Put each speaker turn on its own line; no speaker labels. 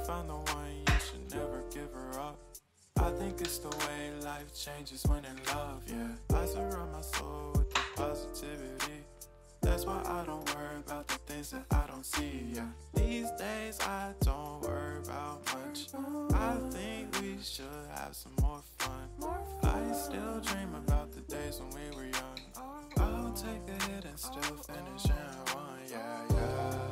found the one, you should never give her up. I think it's the way life changes when in love, yeah. I surround my soul with the positivity. That's why I don't worry about the things that I don't see, yeah. These days I don't worry about much. I think we should have some more fun. I still dream about the days when we were young. I'll take a hit and still finish in one, yeah, yeah.